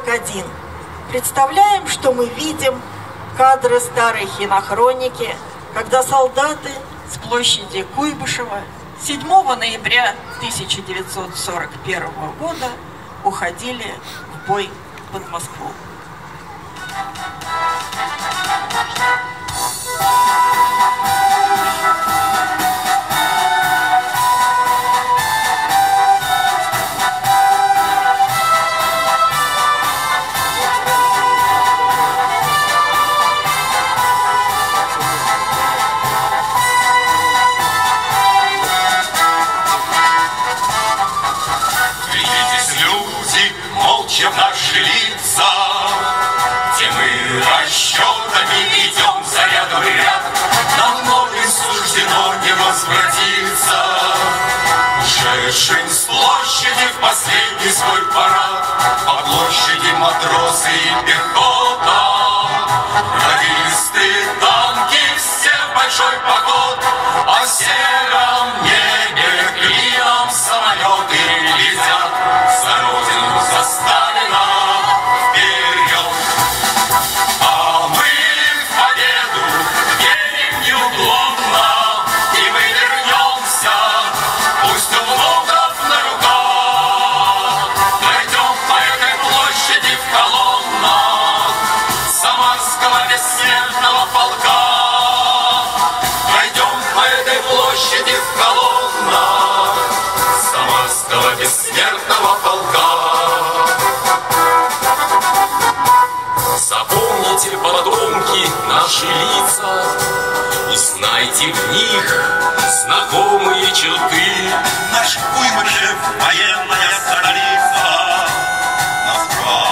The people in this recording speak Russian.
41. Представляем, что мы видим кадры старой кинохроники, когда солдаты с площади Куйбышева 7 ноября 1941 года уходили в бой под Москву. В наши лица, где мы расчетами идем за рядом ряд, нам многим суждено не возвратиться. Ушедшим с площади в последний свой парад, по площади матросы и пехота, радисты, танки, все в большой поход, а в сером небе клином самолеты летят за родину, за Сталина вперед. А мы в победу верим неуклонно, и мы вернемся, пусть у внуков на руках. Пройдем по этой площади в колоннах Самарского бессмертного полка. Пройдем по этой площади в колоннах Самарского бессмертного полка. Запомните, потомки, наши лица, узнайте в них знакомые черты. Наш Куйбышев, военная столица, Москва.